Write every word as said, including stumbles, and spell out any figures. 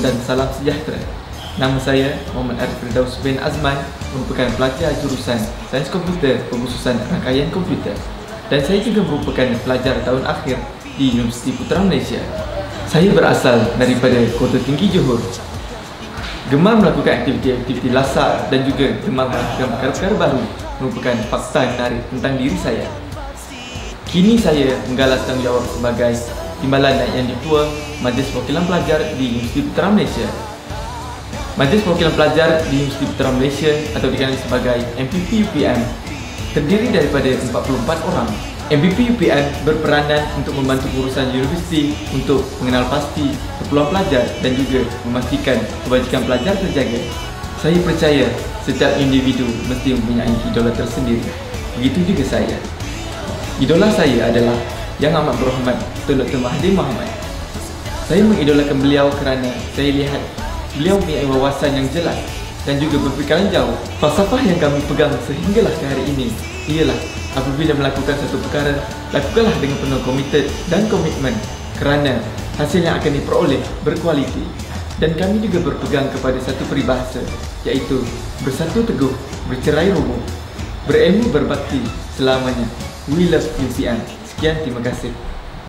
dan salam sejahtera. Nama saya Muhammad Arif Firdaus bin Azman, merupakan pelajar jurusan Sains Komputer Pengkhususan Rangkaian Komputer, dan saya juga merupakan pelajar tahun akhir di Universiti Putra Malaysia. Saya berasal daripada Kota Tinggi Johor. Gemar melakukan aktiviti-aktiviti lasak dan juga gemar melakukan perkara-perkara baru merupakan fakta menarik tentang diri saya. Kini saya menggalas tanggungjawab sebagai Timbalan Yang Ditua Majlis Perwakilan Pelajar di Universiti Putra Malaysia. Majlis Perwakilan Pelajar di Universiti Putra Malaysia atau dikenali sebagai M P P U P M terdiri daripada empat puluh empat orang. M P P U P M berperanan untuk membantu urusan universiti untuk mengenal pasti keperluan pelajar dan juga memastikan kebajikan pelajar terjaga. Saya percaya setiap individu mesti mempunyai idola tersendiri. Begitu juga saya. Idola saya adalah Yang Amat Berhormat Tun Doktor Mahathir Mohamad. Saya mengidolakan beliau kerana saya lihat beliau mempunyai wawasan yang jelas dan juga berfikiran jauh. Falsafah yang kami pegang sehinggalah ke hari ini ialah apabila melakukan satu perkara, lakukanlah dengan penuh komited dan komitmen kerana hasil yang akan diperoleh berkualiti. Dan kami juga berpegang kepada satu peribahasa, iaitu bersatu teguh, bercerai roboh, berilmu berbakti selamanya. We love U P M. Sekian, terima kasih.